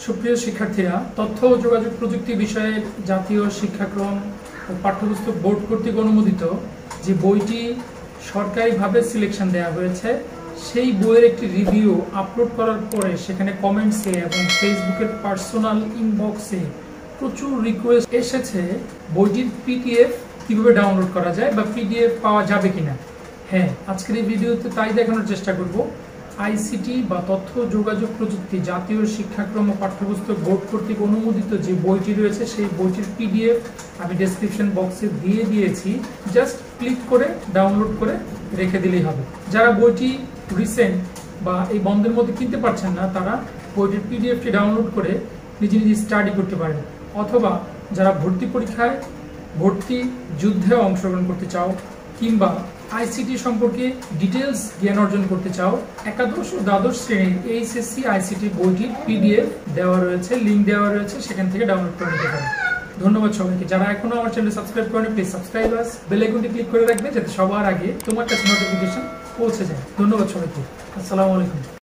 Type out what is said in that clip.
সুপ্রিয় শিক্ষার্থীরা, তথ্য ও যোগাযোগ প্রযুক্তি বিষয়ে জাতীয় শিক্ষাক্রম ও পাঠ্যপুস্তক বোর্ড কর্তৃক অনুমোদিত যে বইটি সরকারিভাবে সিলেকশন দেওয়া হয়েছে, সেই বইয়ের একটি রিভিউ আপলোড করার পরে সেখানে কমেন্টসে এবং ফেসবুকের পার্সোনাল ইনবক্সে প্রচুর রিকোয়েস্ট এসেছে বইটির পিডিএফ কীভাবে ডাউনলোড করা যায় বা পিডিএফ পাওয়া যাবে কিনা। হ্যাঁ, আজকের এই ভিডিওতে তাই দেখানোর চেষ্টা করব। আইসিটি বা তথ্য যোগাযোগ প্রযুক্তি জাতীয় শিক্ষাক্রম ও পাঠ্যপুস্তক বোর্ড কর্তৃক অনুমোদিত যে বইটি রয়েছে সেই বইটির পিডিএফ আমি ডেসক্রিপশন বক্সে দিয়ে দিয়েছি। জাস্ট ক্লিক করে ডাউনলোড করে রেখে দিলেই হবে। যারা বইটি রিসেন্ট বা এই বন্ধের মধ্যে কিনতে পারছেন না, তারা বইটির পিডিএফটি ডাউনলোড করে নিজে নিজে স্টাডি করতে পারেন। অথবা যারা ভর্তি পরীক্ষায় ভর্তি যুদ্ধে অংশগ্রহণ করতে চাও কিংবা আইসিটি সম্পর্কে ডিটেলস জ্ঞান অর্জন করতে চাও, একাদশ ও দ্বাদশ শ্রেণীর এইচএসসি আইসিটি বইটির পিডিএফ দেওয়া রয়েছে, লিঙ্ক দেওয়া রয়েছে, সেখান থেকে ডাউনলোড করে নিতে পারেন। ধন্যবাদ সবাইকে। যারা এখনো আমার চ্যানেল সাবস্ক্রাইব করেনি, প্লিজ সাবস্ক্রাইব আস, বেল আইকনটি ক্লিক করে রাখবে যাতে সবার আগে তোমার কাছে নোটিফিকেশন পৌঁছে যায়। ধন্যবাদ সবাইকে। আসসালামু আলাইকুম।